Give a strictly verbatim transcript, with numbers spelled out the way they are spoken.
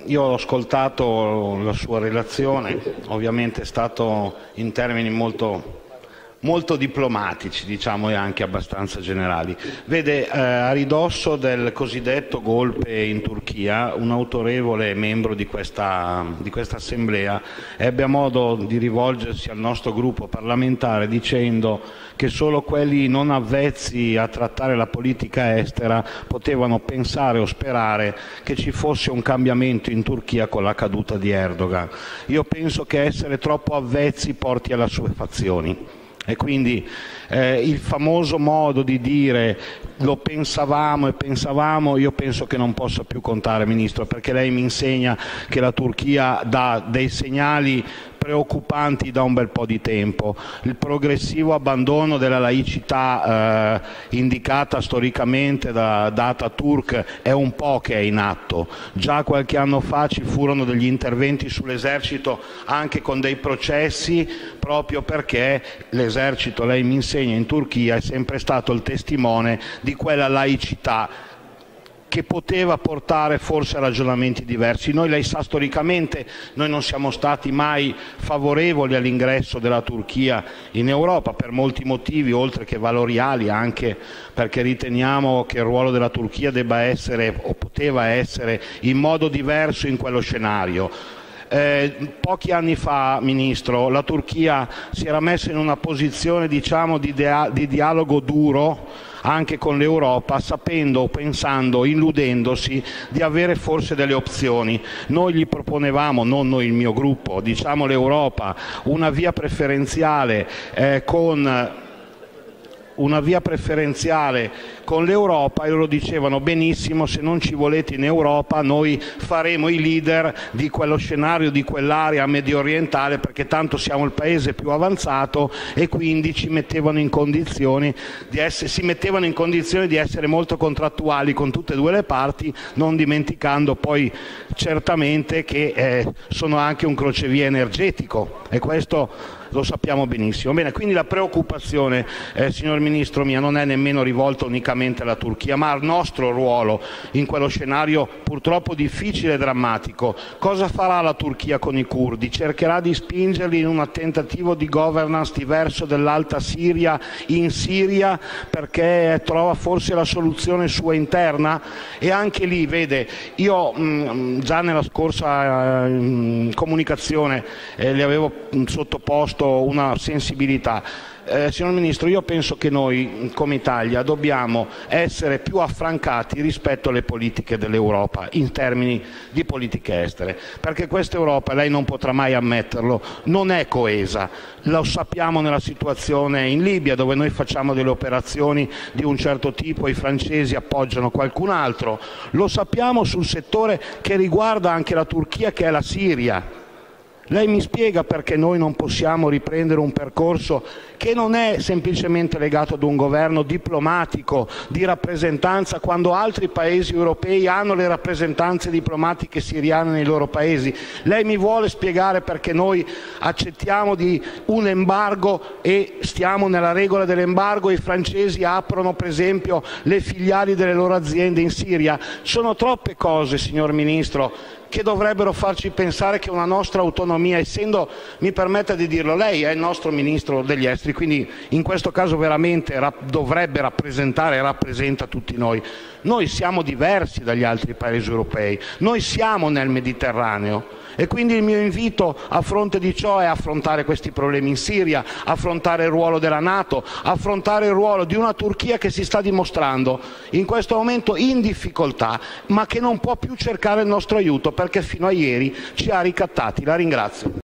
io ho ascoltato la sua relazione, ovviamente è stato in termini molto, molto diplomatici, diciamo, e anche abbastanza generali. Vede, eh, a ridosso del cosiddetto golpe in Turchia, un autorevole membro di questa, di questa assemblea ebbe modo di rivolgersi al nostro gruppo parlamentare dicendo che solo quelli non avvezzi a trattare la politica estera potevano pensare o sperare che ci fosse un cambiamento in Turchia con la caduta di Erdogan. Io penso che essere troppo avvezzi porti alle assuefazioni. E quindi eh, il famoso modo di dire lo pensavamo e pensavamo, io penso che non possa più contare, Ministro, perché lei mi insegna che la Turchia dà dei segnali preoccupanti da un bel po' di tempo. Il progressivo abbandono della laicità eh, indicata storicamente da, da Ataturk è un po' che è in atto. Già qualche anno fa ci furono degli interventi sull'esercito anche con dei processi, proprio perché l'esercito, lei mi insegna, in Turchia è sempre stato il testimone di quella laicità che poteva portare forse a ragionamenti diversi. Noi, lei sa, storicamente noi non siamo stati mai favorevoli all'ingresso della Turchia in Europa per molti motivi, oltre che valoriali, anche perché riteniamo che il ruolo della Turchia debba essere o poteva essere in modo diverso in quello scenario. Eh, pochi anni fa, Ministro, la Turchia si era messa in una posizione, diciamo, di, dia di dialogo duro anche con l'Europa, sapendo, pensando, illudendosi di avere forse delle opzioni. Noi gli proponevamo, non noi, il mio gruppo, diciamo l'Europa, una via preferenziale eh, con... una via preferenziale con l'Europa, e loro dicevano benissimo, se non ci volete in Europa noi faremo i leader di quello scenario, di quell'area medio orientale, perché tanto siamo il paese più avanzato, e quindi ci mettevano in condizioni di essere, si mettevano in condizione di essere molto contrattuali con tutte e due le parti, non dimenticando poi certamente che eh, sono anche un crocevia energetico, e questo lo sappiamo benissimo. Bene, quindi la preoccupazione, eh, signor Ministro, mia non è nemmeno rivolta unicamente alla Turchia, ma al nostro ruolo in quello scenario purtroppo difficile e drammatico. Cosa farà la Turchia con i curdi? Cercherà di spingerli in un tentativo di governance diverso dell'Alta Siria in Siria, perché trova forse la soluzione sua interna? E anche lì, vede, io mh, già nella scorsa eh, comunicazione eh, le avevo mh, sottoposto una sensibilità. Eh, signor Ministro, io penso che noi come Italia dobbiamo essere più affrancati rispetto alle politiche dell'Europa in termini di politiche estere, perché questa Europa, lei non potrà mai ammetterlo, non è coesa. Lo sappiamo nella situazione in Libia, dove noi facciamo delle operazioni di un certo tipo, i francesi appoggiano qualcun altro. Lo sappiamo sul settore che riguarda anche la Turchia, che è la Siria. Lei mi spiega perché noi non possiamo riprendere un percorso che non è semplicemente legato ad un governo diplomatico, di rappresentanza, quando altri paesi europei hanno le rappresentanze diplomatiche siriane nei loro paesi? Lei mi vuole spiegare perché noi accettiamo di un embargo e stiamo nella regola dell'embargo, e i francesi aprono per esempio le filiali delle loro aziende in Siria? Sono troppe cose, signor Ministro, che dovrebbero farci pensare che una nostra autonomia, essendo, mi permetta di dirlo, lei è il nostro Ministro degli Esteri, quindi in questo caso veramente rap dovrebbe rappresentare e rappresenta tutti noi. Noi siamo diversi dagli altri paesi europei, noi siamo nel Mediterraneo, e quindi il mio invito a fronte di ciò è affrontare questi problemi in Siria, affrontare il ruolo della NATO, affrontare il ruolo di una Turchia che si sta dimostrando in questo momento in difficoltà, ma che non può più cercare il nostro aiuto perché fino a ieri ci ha ricattati. La ringrazio.